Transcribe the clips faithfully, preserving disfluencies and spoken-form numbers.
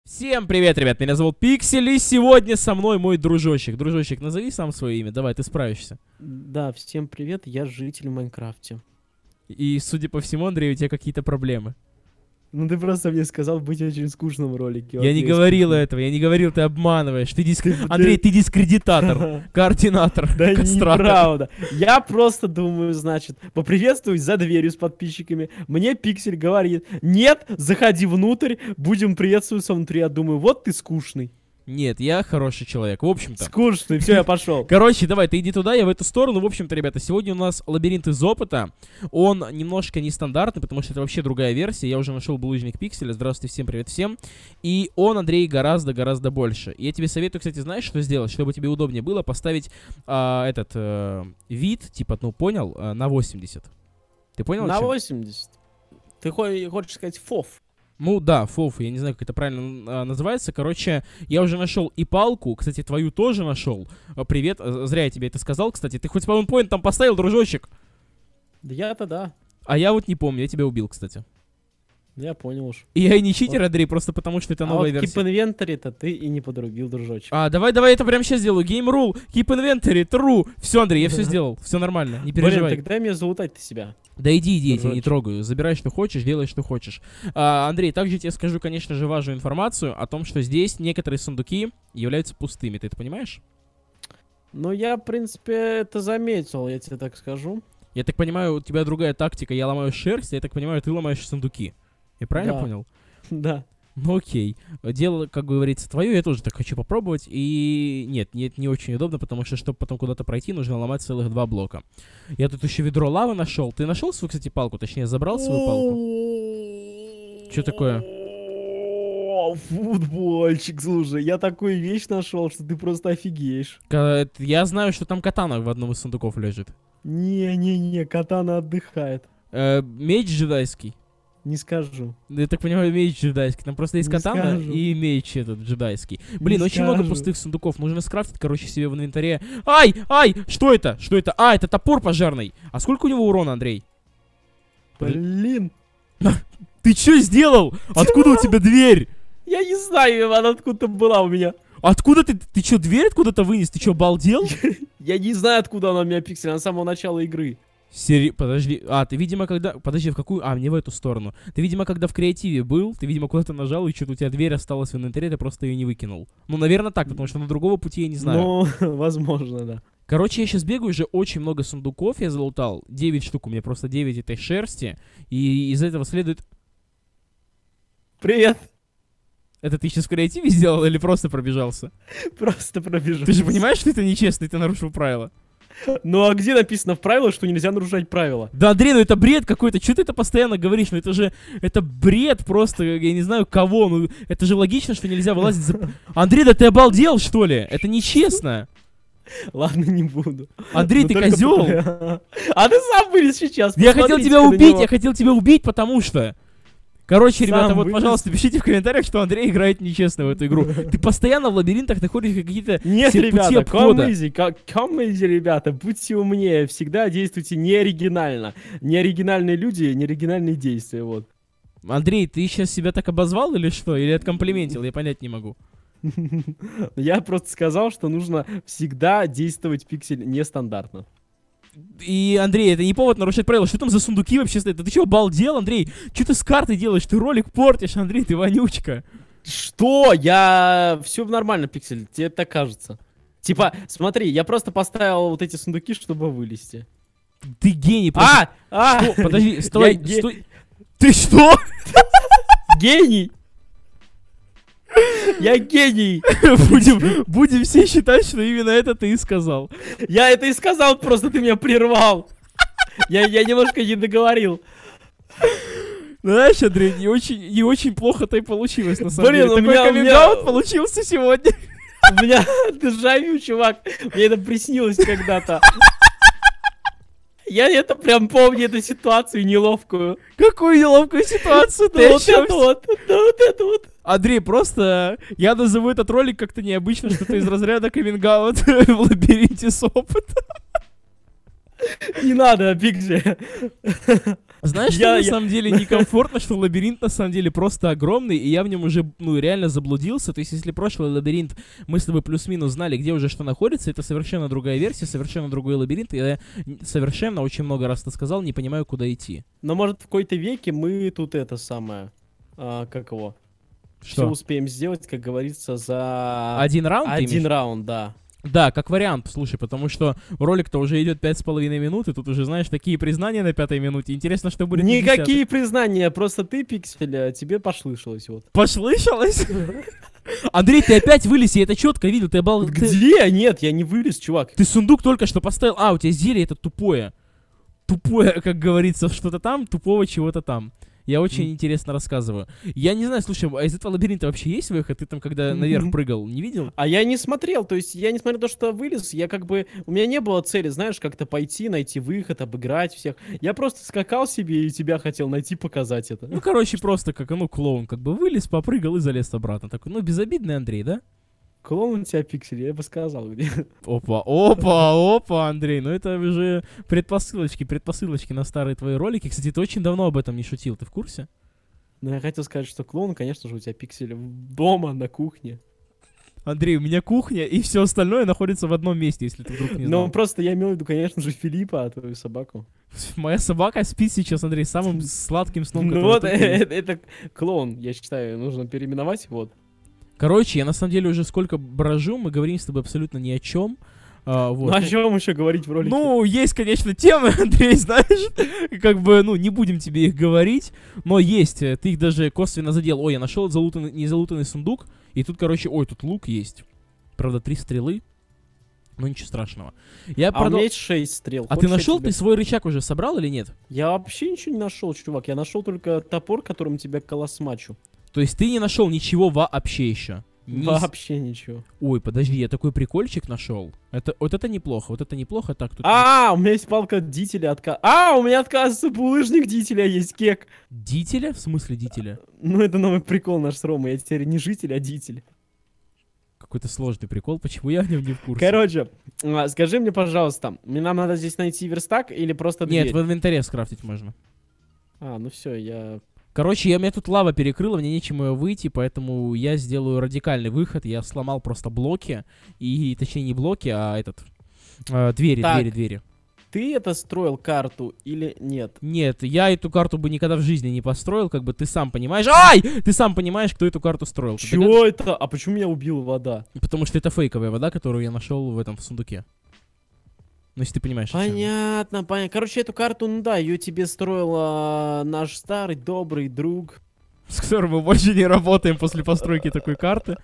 Всем привет, ребят, меня зовут Пиксель, и сегодня со мной мой дружочек. Дружочек, назови сам свое имя, давай, ты справишься. Да, всем привет, я житель в Майнкрафте. И, судя по всему, Андрей, у тебя какие-то проблемы. Ну ты просто мне сказал быть очень скучным в ролике. Я не говорил этого, я не говорил, ты обманываешь. Ты диск... Андрей, ты дискредитатор, координатор, Да кастратор. неправда. Я просто думаю, значит, поприветствуюсь за дверью с подписчиками. Мне Пиксель говорит: нет, заходи внутрь, будем приветствоваться внутри. Я думаю, вот ты скучный. Нет, я хороший человек, в общем-то. Скучный, все, я пошел. Короче, давай, ты иди туда, я в эту сторону. В общем-то, ребята, сегодня у нас лабиринт из опыта. Он немножко нестандартный, потому что это вообще другая версия. Я уже нашел булыжник Пикселя. Здравствуйте, всем привет всем. И он, Андрей, гораздо-гораздо больше. И я тебе советую, кстати, знаешь, что сделать? Чтобы тебе удобнее было, поставить а, этот а, вид, типа, ну, понял, а, на восемьдесят. Ты понял? На восемьдесят. Ты хочешь сказать фоф? Ну да, фоф, я не знаю, как это правильно а, называется. Короче, я уже нашел и палку, кстати, твою тоже нашел. А, привет, а, зря я тебе это сказал, кстати. Ты хоть спаунпоинт там поставил, дружочек? Да я-то да. А я вот не помню, я тебя убил, кстати. Я понял уж. И я и не читер, Андрей, просто потому что это А новая вот версия. Keep Inventory-то ты и не подрубил, дружочек. А, давай, давай, это прямо сейчас сделаю. Game rule, keep inventory, true. Все, Андрей, я все сделал, все нормально, не переживай. Блин, так дай мне залутать-то себя. Да иди, иди, я тебя не Дружочек. трогаю. Забирай, что хочешь, делай, что хочешь. А, Андрей, также тебе скажу, конечно же, важную информацию о том, что здесь некоторые сундуки являются пустыми. Ты это понимаешь? Ну, я, в принципе, это заметил, я тебе так скажу. Я так понимаю, у тебя другая тактика. Я ломаю шерсть, я так понимаю, ты ломаешь сундуки. Я правильно Да. понял? Да. Ну окей. Дело, как говорится, твое, я тоже так хочу попробовать. И нет, нет, не очень удобно, потому что, чтобы потом куда-то пройти, нужно ломать целых два блока. Я тут еще ведро лавы нашел. Ты нашел свою, кстати, палку? Точнее, забрал свою палку? Что такое? О, футбольчик, слушай, я такую вещь нашел, что ты просто офигеешь. Ка- Я знаю, что там катана в одном из сундуков лежит. Не-не-не, катана отдыхает. Э, меч джедайский. Не скажу. Я так понимаю, меч джедайский. Там просто есть Не катана скажу. и меч этот джедайский. Блин, Не очень много скажу. пустых сундуков. Нужно скрафтить, короче, себе в инвентаре. Ай, ай, что это? Что это? А, это топор пожарный. А сколько у него урона, Андрей? Блин. Ты что сделал? Откуда у тебя дверь? Я не знаю, она откуда была у меня. Откуда ты? Ты что, дверь откуда-то вынес? Ты что, обалдел? Я не знаю, откуда она у меня, Пиксель, она с самого начала игры. Сери... Подожди. А, ты, видимо, когда... Подожди, в какую... А, мне в эту сторону. Ты, видимо, когда в креативе был, ты, видимо, куда-то нажал, и что-то у тебя дверь осталась в инвентаре, ты просто ее не выкинул. Ну, наверное, так, потому что на другого пути я не знаю. Ну, возможно, да. Короче, я сейчас бегаю, уже очень много сундуков я залутал. девять штук, у меня просто девять этой шерсти. И из этого следует... Привет. Это ты сейчас в креативе сделал или просто пробежался? Просто пробежал. Ты же понимаешь, что это нечестно, и ты нарушил правила? Ну а где написано в правилах, что нельзя нарушать правила? Да, Андрей, ну это бред какой-то. Что ты это постоянно говоришь? Ну это же... Это бред просто, я не знаю кого. Ну это же логично, что нельзя вылазить за... Андрей, да ты обалдел, что ли? Это нечестно. Ладно, не буду. Андрей, Но ты только козел. по- А ты сам вылез сейчас. Я хотел посмотрите тебя на убить, него. я хотел тебя убить, потому что... Короче, Сам ребята, вот, вылез. пожалуйста, пишите в комментариях, что Андрей играет нечестно в эту игру. Ты постоянно в лабиринтах находишь какие-то Нет, все пути ребята, обхода. come easy, ка- come easy, ребята, будьте умнее, всегда действуйте неоригинально. Неоригинальные люди, неоригинальные действия, вот. Андрей, ты сейчас себя так обозвал или что? Или откомплиментил? Я понять не могу. Я просто сказал, что нужно всегда действовать, Пиксель, нестандартно. И, Андрей, это не повод нарушать правила. Что там за сундуки вообще стоят? Да ты что, обалдел, Андрей? Что ты с картой делаешь? Ты ролик портишь, Андрей, ты вонючка. Что? Я... Все нормально, Пиксель, тебе так кажется. Типа, смотри, я просто поставил вот эти сундуки, чтобы вылезти. Ты гений просто. А! А! Что? Подожди, стой, Я ге- стой. Ты что? Гений! Я гений! будем, будем все считать, что именно это ты и сказал. Я это и сказал, просто ты меня прервал. Я, я немножко не договорил. Знаешь, Андрей, не очень, не очень плохо-то и получилось, на самом Блин, деле. у Такой меня- у каминг-аут меня- получился сегодня. У меня дежавю, чувак. Мне это приснилось когда-то. Я это прям помню, эту ситуацию неловкую. Какую неловкую ситуацию ты Да вот ощущаешь? это вот, да вот это вот. Андрей, просто я назову этот ролик как-то необычно, что-то из разряда каминг-аут в лабиринте с опытом. Не надо, Пиксель. Знаешь, что Я- на я- самом деле некомфортно, что лабиринт на самом деле просто огромный, и я в нем уже, ну, реально заблудился. То есть, если прошлый лабиринт мы с тобой плюс-минус знали, где уже что находится, это совершенно другая версия, совершенно другой лабиринт, и я н- совершенно, очень много раз ты сказал, не понимаю, куда идти. Но может в какой-то веке мы тут это самое, а, как его, все Что? успеем сделать, как говорится, за Один раунд? ты один имеешь? раунд, да. Да, как вариант, слушай, потому что ролик-то уже идет пять с половиной минут, и тут уже, знаешь, такие признания на пятой минуте. Интересно, что будет на десятой. Никакие признания, просто ты, Пиксель, тебе пошлышалось, вот. Послышалось? Андрей, ты опять вылез, я это четко видел, ты обал... Ты, Где? Нет, я не вылез, чувак. ты сундук только что поставил. А, у тебя зелье это тупое. Тупое, как говорится, что-то там, тупого чего-то там. Я очень М. интересно рассказываю. Я не знаю, слушай, а из этого лабиринта вообще есть выход? Ты там, когда наверх Мгм. прыгал, не видел? А я не смотрел, то есть я не смотрел то, что вылез, я как бы, у меня не было цели, знаешь, как-то пойти, найти выход, обыграть всех. Я просто скакал себе и тебя хотел найти, показать это. Ну, короче, просто как, ну, клоун, как бы вылез, попрыгал и залез обратно. Такой, ну, безобидный Андрей, да? Клоун у тебя, Пиксель, я бы сказал, где. Опа, опа, опа, Андрей, ну это уже предпосылочки, предпосылочки на старые твои ролики. Кстати, ты очень давно об этом не шутил, ты в курсе? Но я хотел сказать, что клоун, конечно же, у тебя, Пиксель, дома, на кухне. Андрей, у меня кухня и все остальное находится в одном месте, если ты вдруг не знал. Но просто я имел в виду, конечно же, Филиппа, а твою собаку. Моя собака спит сейчас, Андрей, самым сладким сном, Ну который вот, только есть. это, это клоун, я считаю, нужно переименовать, вот. Короче, я на самом деле уже сколько брожу, мы говорим с тобой абсолютно ни о чем. А, вот. Ну о чем еще говорить в ролике? Ну, есть, конечно, темы, Андрей, знаешь, как бы, ну, не будем тебе их говорить, но есть, э, ты их даже косвенно задел. Ой, я нашел залутанный, незалутанный сундук, и тут, короче, ой, тут лук есть. Правда, три стрелы, но ничего страшного. Я а у продал- меня есть шесть стрел. А ты Хочешь, я нашел, тебе- ты свой рычаг уже собрал или нет? Я вообще ничего не нашел, чувак. Я нашел только топор, которым тебя колосмачу. То есть ты не нашел ничего вообще еще? Ни с- Вообще ничего. Ой, подожди, я такой прикольчик нашел. Это, вот это неплохо, вот это неплохо, так тут... А, у меня есть палка дителя. Отка... А, у меня, оказывается, булыжник дителя есть, кек. Дителя? В смысле дителя? Ну, это новый прикол наш с Ромой. Я теперь не житель, а дитель. Какой-то сложный прикол, почему я в нем не в курсе? Короче, а, скажи мне, пожалуйста, мне нам надо здесь найти верстак или просто дверь? Нет, в инвентаре скрафтить можно. А, ну все, я... Короче, я, у меня тут лава перекрыла, мне нечем ее выйти, поэтому я сделаю радикальный выход. Я сломал просто блоки, и, точнее, не блоки, а этот... э, двери, Так. двери, двери. Ты это строил карту или нет? Нет, я эту карту бы никогда в жизни не построил, как бы ты сам понимаешь... Ай! Ты сам понимаешь, кто эту карту строил. Ты Чего это? А почему меня убила вода? догад- Потому что это фейковая вода, которую я нашел в этом в сундуке. Ну, если ты понимаешь. о чём я. Понятно, понятно. Короче, эту карту, ну да, ее тебе строил а, наш старый добрый друг. С которым мы больше не работаем после постройки такой карты.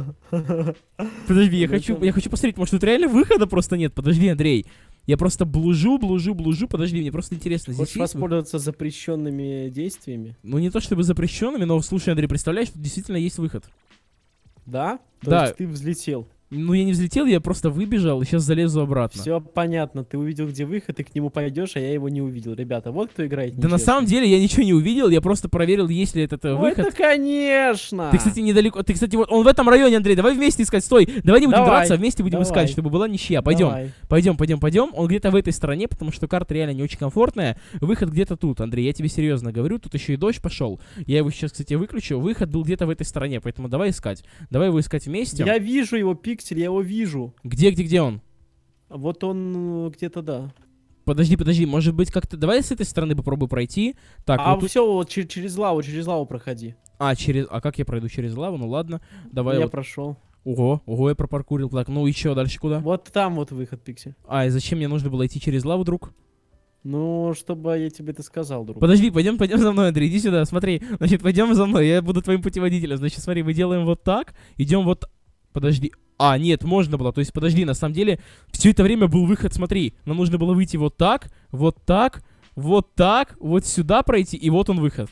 Подожди, я Ну, хочу, это- я хочу посмотреть, может тут реально выхода просто нет. Подожди, Андрей. Я просто блужу, блужу, блужу. Подожди, мне просто интересно. Здесь Хочешь есть выход? воспользоваться запрещенными действиями? Ну, не то чтобы запрещенными, но слушай, Андрей, представляешь, тут действительно есть выход. Да? То Да. есть ты взлетел. Ну, я не взлетел, я просто выбежал и сейчас залезу обратно. Все понятно. Ты увидел, где выход, и к нему пойдешь, а я его не увидел. Ребята, вот кто играет Да на нечестно. самом деле я ничего не увидел, я просто проверил, есть ли этот э, Ну, выход. это конечно! Ты, кстати, недалеко. Ты, кстати, вот он в этом районе, Андрей. Давай вместе искать. Стой, давай не будем Давай, драться, а вместе будем давай. искать, чтобы была ничья. Пойдем. Давай. Пойдем, пойдем, пойдем. Он где-то в этой стороне, потому что карта реально не очень комфортная. Выход где-то тут, Андрей. Я тебе серьезно говорю. Тут еще и дождь пошел. Я его сейчас, кстати, выключу. Выход был где-то в этой стороне, поэтому давай искать. Давай его искать вместе. Я вижу его, Пиксель, я его вижу. Где, где, где он? Вот он э, где-то, да. Подожди, подожди. Может быть, как-то. Давай с этой стороны попробуй пройти. Так, а вот тут- все, вот чер- через лаву, через лаву проходи. А, через. А как я пройду через лаву? Ну ладно. Давай. я вот- прошел. Ого, ого, я пропаркурил. Так, ну еще дальше куда? Вот там вот выход, Пиксель. А, и зачем мне нужно было идти через лаву, друг? Ну, чтобы я тебе это сказал, друг. Подожди, пойдем, пойдем за мной, Андрей, иди сюда, смотри. Значит, пойдем за мной, я буду твоим путеводителем. Значит, смотри, мы делаем вот так, идем вот... Подожди. А, нет, можно было. То есть, подожди, на самом деле, все это время был выход, смотри. Нам нужно было выйти вот так, вот так, вот так, вот сюда пройти, и вот он выход.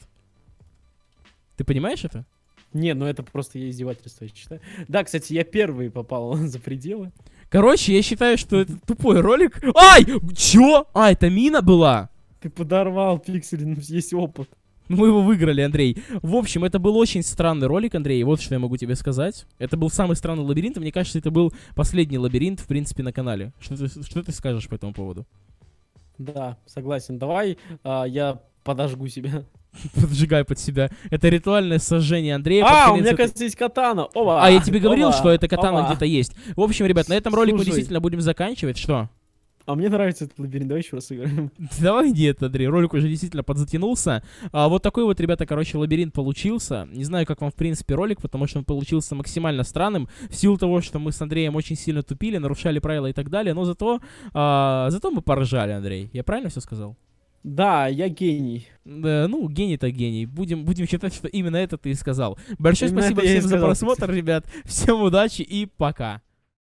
Ты понимаешь это? Не, ну это просто я издевательство, я считаю. Да, кстати, я первый попал за пределы. Короче, я считаю, что это тупой ролик. Ай! Чё? А, это мина была? Ты подорвал, Пиксель, ну, есть опыт. Мы его выиграли, Андрей. В общем, это был очень странный ролик, Андрей. Вот что я могу тебе сказать. Это был самый странный лабиринт, и мне кажется, это был последний лабиринт, в принципе, на канале. Что ты, что ты скажешь по этому поводу? Да, согласен. Давай а, я подожгу себя. Поджигай под себя. Это ритуальное сожжение Андрея. А, под у меня, конец этой- кажется, есть катана. Оба, А, я тебе говорил, оба, что эта катана оба. где-то есть. В общем, ребят, на этом ролик мы Слушай. действительно будем заканчивать. Что? А мне нравится этот лабиринт, давай еще раз сыграем. Давай нет, Андрей, ролик уже действительно подзатянулся. А, вот такой вот, ребята, короче, лабиринт получился. Не знаю, как вам, в принципе, ролик, потому что он получился максимально странным. В силу того, что мы с Андреем очень сильно тупили, нарушали правила и так далее. Но зато, а, зато мы поржали, Андрей. Я правильно все сказал? Да, я гений. Да, ну, гений-то гений. Будем, будем считать, что именно это ты и сказал. Большое Именно спасибо это я и всем за сказал. просмотр, ребят. Всем удачи и пока.